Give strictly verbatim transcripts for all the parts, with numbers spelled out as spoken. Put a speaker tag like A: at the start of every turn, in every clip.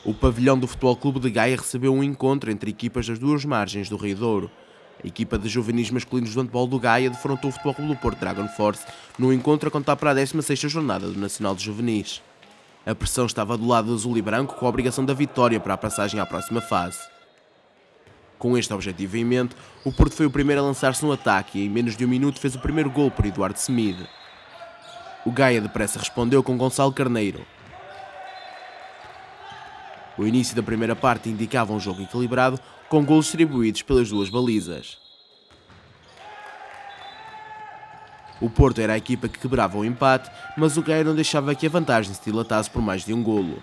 A: O pavilhão do Futebol Clube de Gaia recebeu um encontro entre equipas das duas margens do Rio Douro. A equipa de juvenis masculinos do handball do Gaia defrontou o Futebol Clube do Porto Dragon Force no encontro a contar para a décima sexta jornada do Nacional de Juvenis. A pressão estava do lado azul e branco com a obrigação da vitória para a passagem à próxima fase. Com este objetivo em mente, o Porto foi o primeiro a lançar-se no ataque e em menos de um minuto fez o primeiro gol por Eduardo Semide. O Gaia depressa respondeu com Gonçalo Carneiro. O início da primeira parte indicava um jogo equilibrado, com golos distribuídos pelas duas balizas. O Porto era a equipa que quebrava o empate, mas o Gaia não deixava que a vantagem se dilatasse por mais de um golo.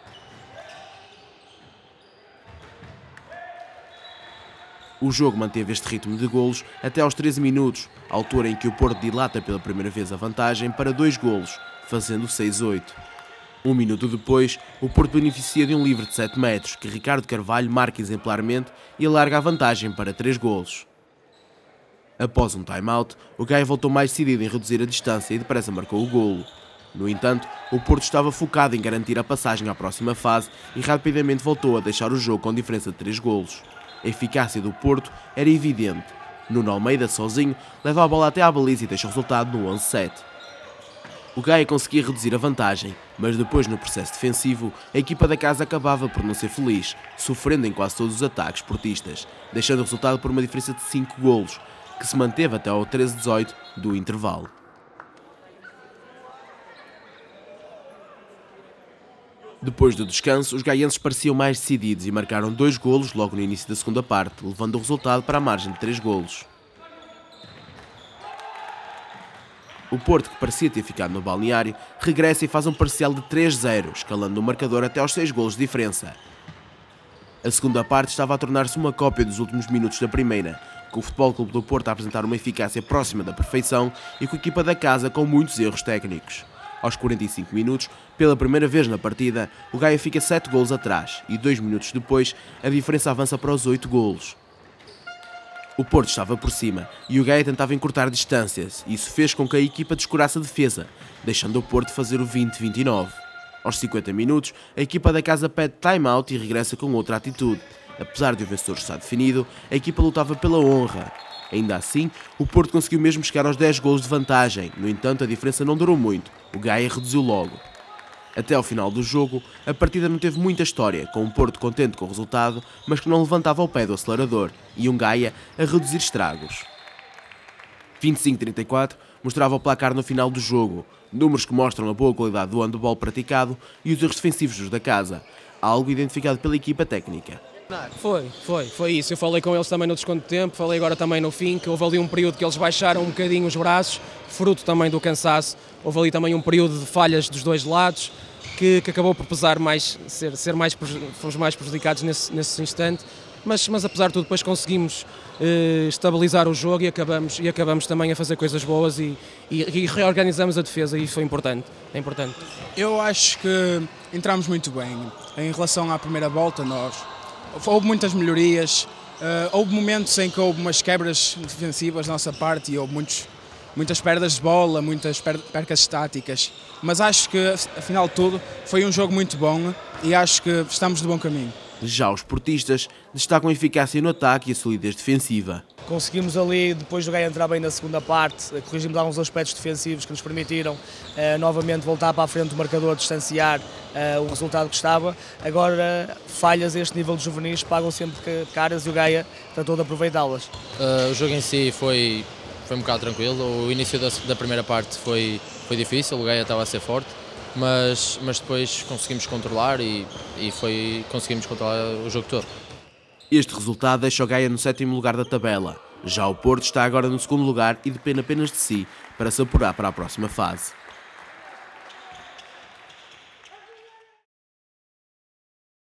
A: O jogo manteve este ritmo de golos até aos treze minutos, altura em que o Porto dilata pela primeira vez a vantagem para dois golos, fazendo seis a oito. Um minuto depois, o Porto beneficia de um livre de sete metros, que Ricardo Carvalho marca exemplarmente e alarga a vantagem para três golos. Após um time-out, o Gaia voltou mais decidido em reduzir a distância e depressa marcou o golo. No entanto, o Porto estava focado em garantir a passagem à próxima fase e rapidamente voltou a deixar o jogo com diferença de três golos. A eficácia do Porto era evidente. Nuno Almeida, sozinho, leva a bola até à baliza e deixa o resultado no onze a sete. O Gaia conseguia reduzir a vantagem, mas depois no processo defensivo, a equipa da casa acabava por não ser feliz, sofrendo em quase todos os ataques portistas, deixando o resultado por uma diferença de cinco golos, que se manteve até ao treze a dezoito do intervalo. Depois do descanso, os gaienses pareciam mais decididos e marcaram dois golos logo no início da segunda parte, levando o resultado para a margem de três golos. O Porto, que parecia ter ficado no balneário, regressa e faz um parcial de três a zero, escalando o marcador até aos seis golos de diferença. A segunda parte estava a tornar-se uma cópia dos últimos minutos da primeira, com o Futebol Clube do Porto a apresentar uma eficácia próxima da perfeição e com a equipa da casa com muitos erros técnicos. Aos quarenta e cinco minutos, pela primeira vez na partida, o Gaia fica sete golos atrás e dois minutos depois a diferença avança para os oito golos. O Porto estava por cima e o Gaia tentava encurtar distâncias e isso fez com que a equipa descurasse a defesa, deixando o Porto fazer o vinte a vinte e nove. Aos cinquenta minutos, a equipa da casa pede time-out e regressa com outra atitude. Apesar de o vencedor estar definido, a equipa lutava pela honra. Ainda assim, o Porto conseguiu mesmo chegar aos dez golos de vantagem, no entanto a diferença não durou muito, o Gaia reduziu logo. Até ao final do jogo, a partida não teve muita história, com um Porto contente com o resultado, mas que não levantava o pé do acelerador, e um Gaia a reduzir estragos. vinte e cinco a trinta e quatro mostrava o placar no final do jogo, números que mostram a boa qualidade do handball praticado e os erros defensivos dos da casa, algo identificado pela equipa técnica.
B: Foi, foi, foi isso. Eu falei com eles também no desconto de tempo, falei agora também no fim, que houve ali um período que eles baixaram um bocadinho os braços, fruto também do cansaço. Houve ali também um período de falhas dos dois lados, que, que acabou por pesar mais, ser, ser mais, fomos mais prejudicados nesse, nesse instante. Mas, mas apesar de tudo, depois conseguimos eh, estabilizar o jogo e acabamos, e acabamos também a fazer coisas boas e, e, e reorganizamos a defesa e isso foi importante, é importante.
C: Eu acho que entramos muito bem. Em relação à primeira volta, nós houve muitas melhorias, uh, houve momentos em que houve umas quebras defensivas da nossa parte e houve muitos, muitas perdas de bola, muitas per percas estáticas, mas acho que, afinal de tudo, foi um jogo muito bom e acho que estamos de bom caminho.
A: Já os portistas destacam a eficácia no ataque e a solidez defensiva.
D: Conseguimos ali, depois do Gaia entrar bem na segunda parte, corrigimos alguns aspectos defensivos que nos permitiram uh, novamente voltar para a frente do marcador, distanciar uh, o resultado que estava. Agora, falhas a este nível de juvenis pagam sempre caras e o Gaia tratou de aproveitá-las.
E: Uh, o jogo em si foi, foi um bocado tranquilo, o início da, da primeira parte foi, foi difícil, o Gaia estava a ser forte, mas, mas depois conseguimos controlar e, e foi, conseguimos controlar o jogo todo.
A: Este resultado deixa o Gaia no sétimo lugar da tabela. Já o Porto está agora no segundo lugar e depende apenas de si para se apurar para a próxima fase.